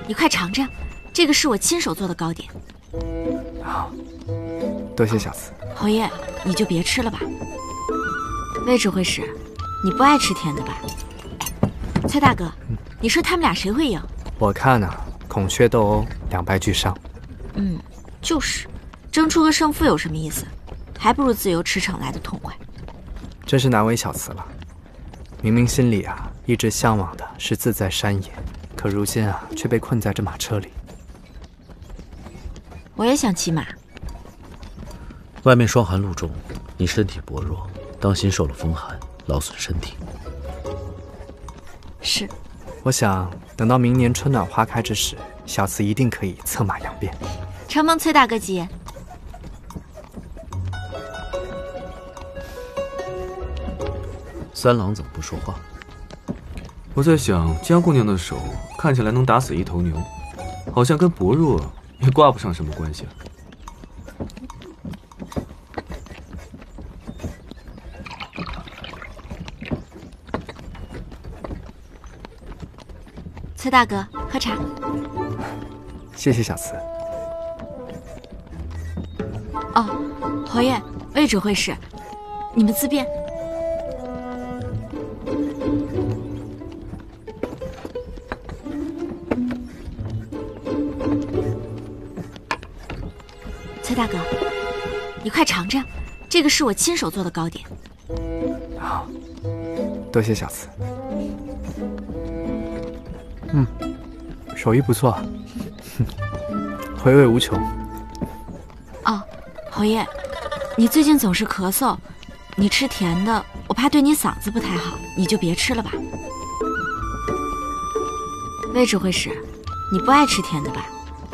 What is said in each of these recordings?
你快尝尝，这个是我亲手做的糕点。 好，多谢小慈。 侯爷，你就别吃了吧。魏指挥使，你不爱吃甜的吧？蔡大哥，你说他们俩谁会赢？ 我看啊，孔雀斗殴，2败俱伤。 就是，争出个胜负有什么意思？还不如自由驰骋来的痛快。 真是难为小慈了，明明心里啊一直向往的是自在山野，可如今啊却被困在这马车里。 我也想骑马。 外面霜寒露重，你身体薄弱，当心受了风寒，劳损身体。 是。 我想等到明年春暖花开之时，小慈一定可以策马扬鞭。 承蒙崔大哥吉言。 三郎怎么不说话？ 我在想，江姑娘的手看起来能打死一头牛，好像跟薄弱也挂不上什么关系啊。 崔大哥，喝茶。 谢谢小慈。 哦，侯爷，魏指挥使，你们自便。崔大哥，你快尝尝，这个是我亲手做的糕点。 好，多谢小慈。手艺不错，回味无穷。 哦，侯爷，你最近总是咳嗽，你吃甜的，我怕对你嗓子不太好，你就别吃了吧。魏指挥使，你不爱吃甜的吧？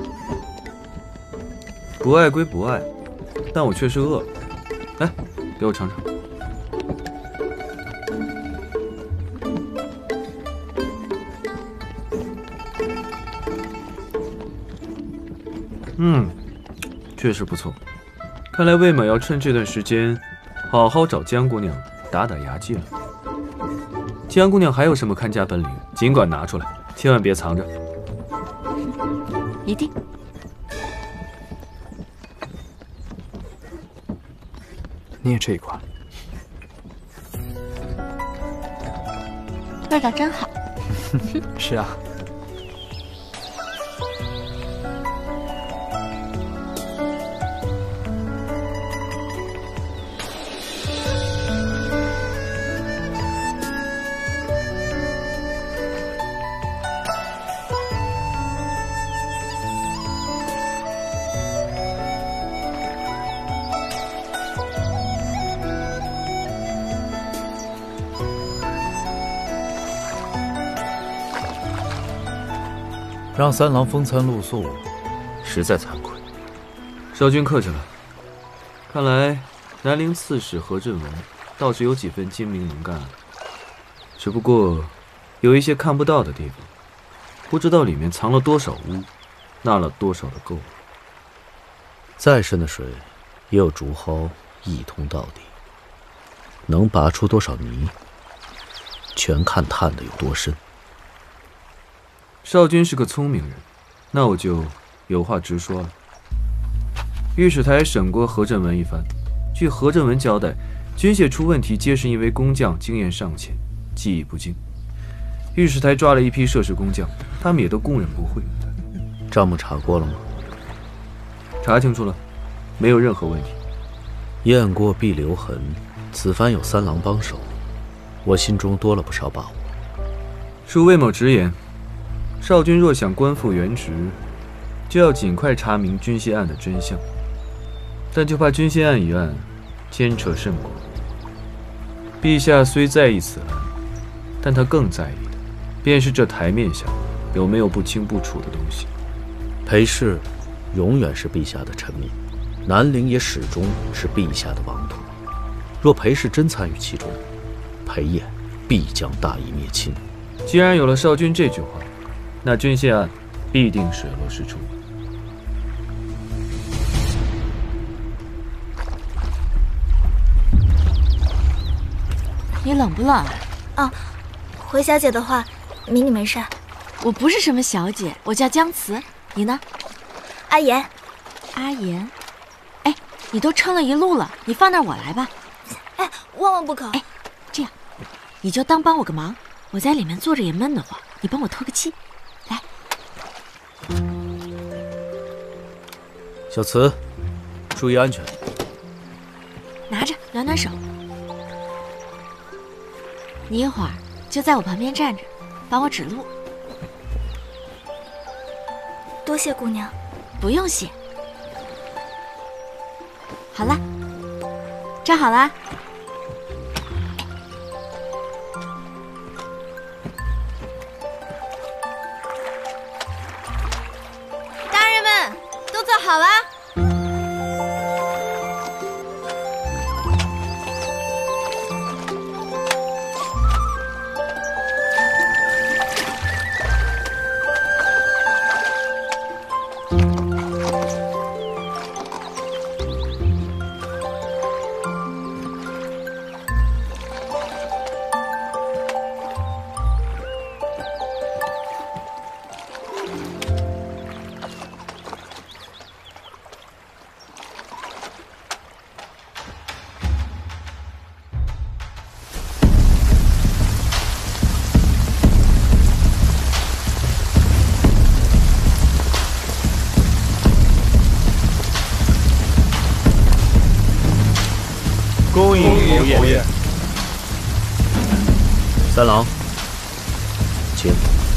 不爱归不爱，但我确实饿了。来，给我尝尝。确实不错。看来魏某要趁这段时间，好好找江姑娘打打牙祭了。江姑娘还有什么看家本领，尽管拿出来，千万别藏着。 一定。 你也吃一块。 味道真好。 是啊。 让三郎风餐露宿，实在惭愧。 少君客气了。看来南陵刺史何振文倒是有几分精明能干，只不过有一些看不到的地方，不知道里面藏了多少污，纳了多少的垢。 再深的水，也有竹蒿一通到底。能拔出多少泥，全看探的有多深。 少君是个聪明人，那我就有话直说了。御史台审过何振文一番，据何振文交代，军械出问题皆是因为工匠经验尚浅，技艺不精。御史台抓了一批涉事工匠，他们也都供认不讳。 账目查过了吗？ 查清楚了，没有任何问题。 雁过必留痕，此番有三郎帮手，我心中多了不少把握。 恕魏某直言，少君若想官复原职，就要尽快查明军械案的真相。但就怕军械案一案牵扯甚广。陛下虽在意此案，但他更在意的，便是这台面下有没有不清不楚的东西。 裴氏永远是陛下的臣民，南陵也始终是陛下的王土。若裴氏真参与其中，裴焱必将大义灭亲。 既然有了少君这句话，那军械案必定水落石出。 你冷不冷啊？ 哦，回小姐的话，迷你没事。 我不是什么小姐，我叫姜慈，你呢？ 阿言。 阿言。哎，你都撑了一路了，你放那儿我来吧。 哎，万万不可！ 哎，这样，你就当帮我个忙，我在里面坐着也闷得慌，你帮我透个气。来， 小慈，注意安全。 拿着暖暖手。你一会儿就在我旁边站着，帮我指路。 多谢姑娘。 不用谢。好了，站好了。 大人们都坐好了。 恭迎侯爷。 三郎，请。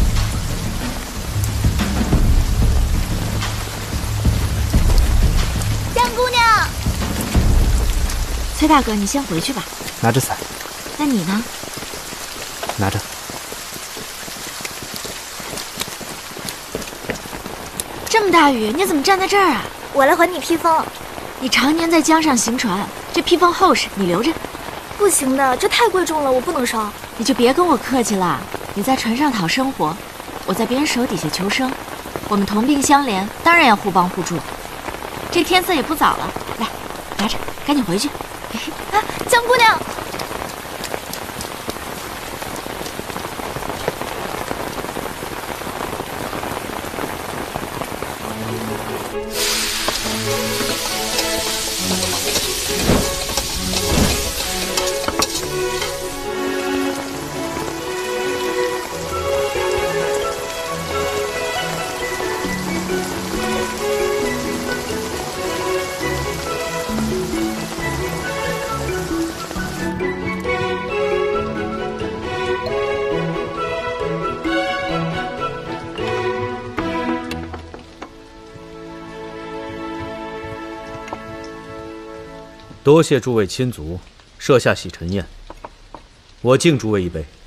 江姑娘。 崔大哥，你先回去吧。 拿着伞。 那你呢？ 拿着。 这么大雨，你怎么站在这儿啊？ 我来还你披风。 你常年在江上行船，这披风厚实，你留着。 不行的，这太贵重了，我不能烧。 你就别跟我客气了。你在船上讨生活，我在别人手底下求生，我们同病相怜，当然要互帮互助。这天色也不早了，来，拿着，赶紧回去。 啊，江姑娘。 多谢诸位亲族设下洗尘宴，我敬诸位一杯。